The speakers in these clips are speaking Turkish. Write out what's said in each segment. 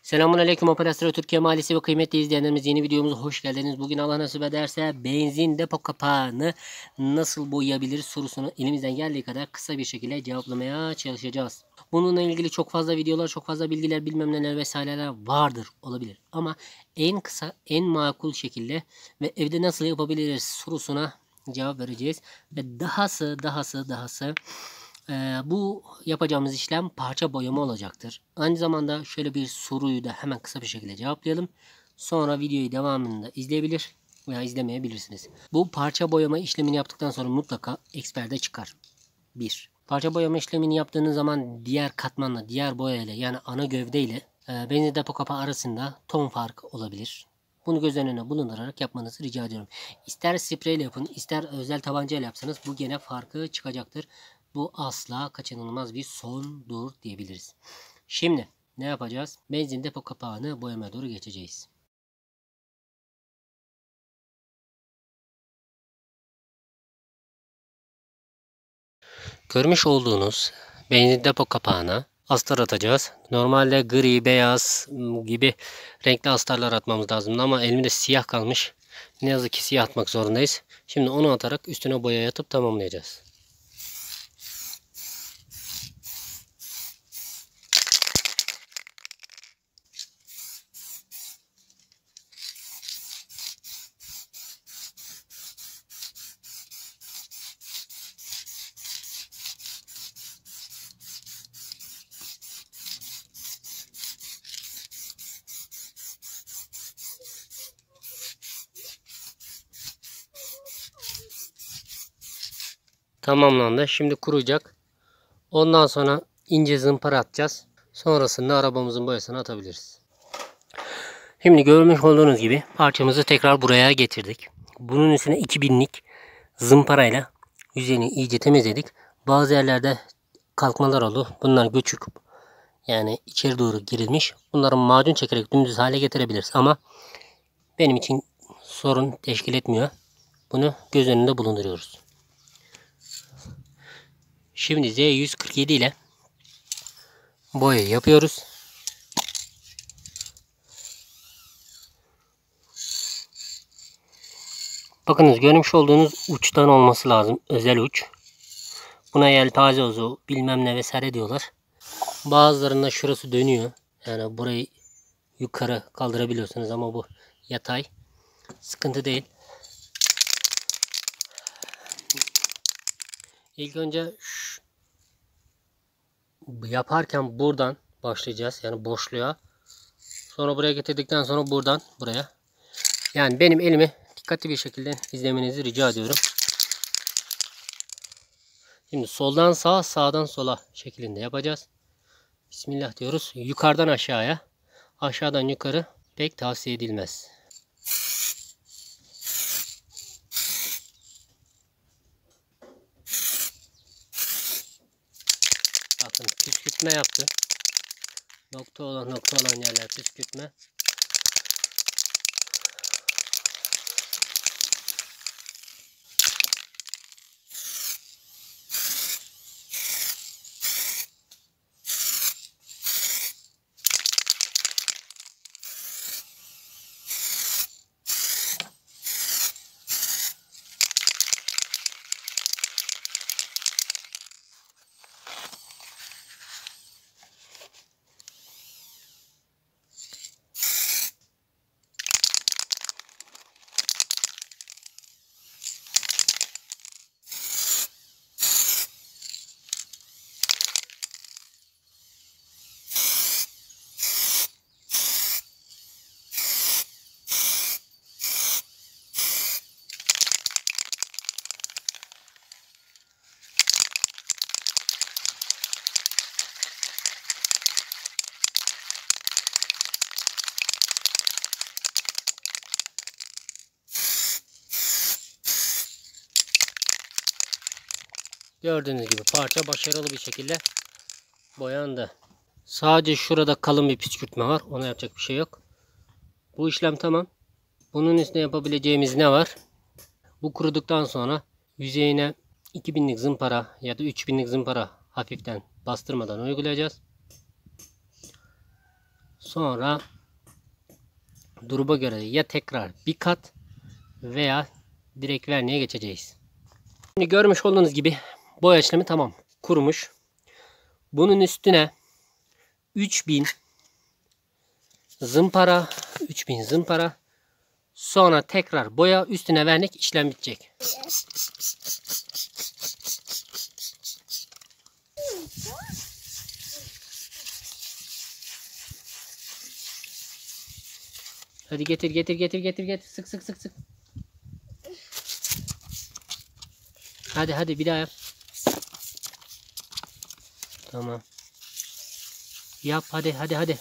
Selamünaleyküm Operasyonu Türkiye Mahallesi ve kıymetli izleyenlerimiz, yeni videomuza hoş geldiniz. Bugün Allah nasip ederse benzin depo kapağını nasıl boyayabiliriz sorusunu elimizden geldiği kadar kısa bir şekilde cevaplamaya çalışacağız. Bununla ilgili çok fazla videolar, çok fazla bilgiler, bilmem neler vesaireler vardır, olabilir. Ama en kısa, en makul şekilde ve evde nasıl yapabiliriz sorusuna cevap vereceğiz. Ve dahası bu yapacağımız işlem parça boyama olacaktır. Aynı zamanda şöyle bir soruyu da hemen kısa bir şekilde cevaplayalım. Sonra videoyu devamında izleyebilir veya izlemeyebilirsiniz. Bu parça boyama işlemini yaptıktan sonra mutlaka eksperde çıkar. 1. Parça boyama işlemini yaptığınız zaman diğer katmanla, diğer boya ile, yani ana gövde ile benzin depo kapağı arasında ton farkı olabilir. Bunu göz önüne bulundurarak yapmanızı rica ediyorum. İster spreyle yapın, ister özel tabancayla yapsanız bu gene farkı çıkacaktır. Bu asla kaçınılmaz bir sondur diyebiliriz. Şimdi ne yapacağız? Benzin depo kapağını boyamaya doğru geçeceğiz. Görmüş olduğunuz benzin depo kapağına astar atacağız. Normalde gri, beyaz gibi renkli astarlar atmamız lazım ama elimde siyah kalmış. Ne yazık ki siyah atmak zorundayız. Şimdi onu atarak üstüne boya atıp tamamlayacağız. Tamamlandı. Şimdi kuruyacak. Ondan sonra ince zımpara atacağız. Sonrasında arabamızın boyasını atabiliriz. Şimdi görmüş olduğunuz gibi parçamızı tekrar buraya getirdik. Bunun üstüne 2000'lik zımparayla yüzeyini iyice temizledik. Bazı yerlerde kalkmalar oldu. Bunlar göçük, yani içeri doğru girilmiş. Bunları macun çekerek dümdüz hale getirebiliriz. Ama benim için sorun teşkil etmiyor. Bunu göz önünde bulunduruyoruz. Şimdi Z147 ile boya yapıyoruz. Bakınız, görmüş olduğunuz uçtan olması lazım. Özel uç. Buna yelpaze ozu bilmem ne vesaire diyorlar. Bazılarında şurası dönüyor. Yani burayı yukarı kaldırabiliyorsunuz ama bu yatay. Sıkıntı değil. İlk önce yaparken buradan başlayacağız. Yani boşluğa. Sonra buraya getirdikten sonra buradan buraya. Yani benim elimi dikkatli bir şekilde izlemenizi rica ediyorum. Şimdi soldan sağa, sağdan sola şeklinde yapacağız. Bismillah diyoruz. Yukarıdan aşağıya, aşağıdan yukarı pek tavsiye edilmez. Bakın, püskürtme yaptı. Nokta olan yerler püskürtme. Gördüğünüz gibi parça başarılı bir şekilde boyandı. Sadece şurada kalın bir püskürtme var. Ona yapacak bir şey yok. Bu işlem tamam. Bunun üstüne yapabileceğimiz ne var? Bu kuruduktan sonra yüzeyine 2000'lik zımpara ya da 3000'lik zımpara hafiften bastırmadan uygulayacağız. Sonra duruma göre ya tekrar bir kat veya direkt verniğe geçeceğiz. Şimdi görmüş olduğunuz gibi boya işlemi tamam. Kurumuş. Bunun üstüne 3000 zımpara, 3000 zımpara, sonra tekrar boya, üstüne vernik, işlem bitecek. Hadi getir. Sık. Hadi bir daha yap. Tamam. Yap hadi.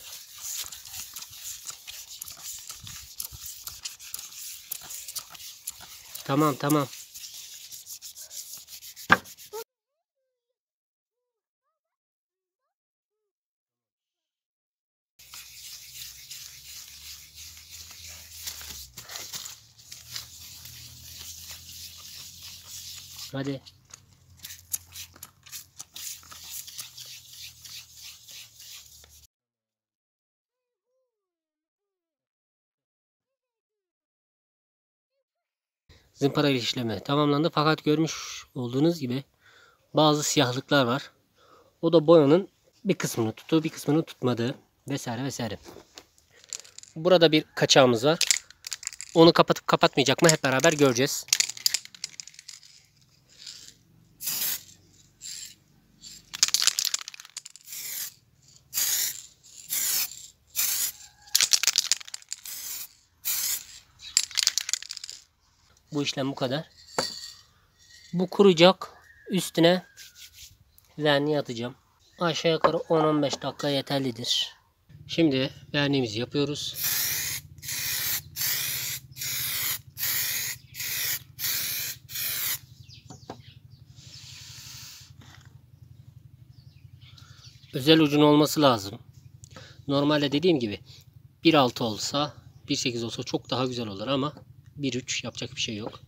Tamam. Hadi. Zımpara işlemi tamamlandı, fakat görmüş olduğunuz gibi bazı siyahlıklar var. O da boyanın bir kısmını tuttuğu, bir kısmını tutmadığı vesaire. Burada bir kaçağımız var. Onu kapatıp kapatmayacak mı hep beraber göreceğiz. Bu işlem bu kadar. Bu kuruyacak. Üstüne verniği atacağım. Aşağı yukarı 10-15 dakika yeterlidir. Şimdi verniğimizi yapıyoruz. Özel ucun olması lazım. Normalde dediğim gibi 1.6 olsa, 1.8 olsa çok daha güzel olur ama 1.3 yapacak bir şey yok.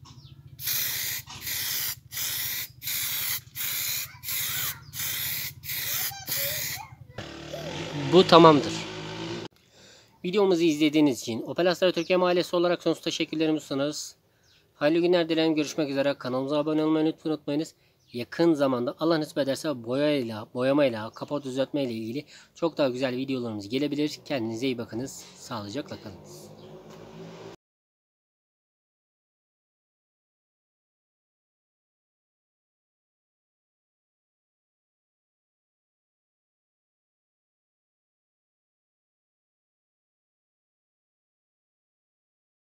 Bu tamamdır. Videomuzu izlediğiniz için Opel Astra Türkiye Mahallesi olarak sonsuz teşekkürlerimi sunarız. Hayırlı günler dilerim. Görüşmek üzere. Kanalımıza abone olmayı lütfen unutmayınız. Yakın zamanda Allah nasip ederse boyamayla, kapak düzeltme ile ilgili çok daha güzel videolarımız gelebilir. Kendinize iyi bakınız. Sağlıcakla kalın.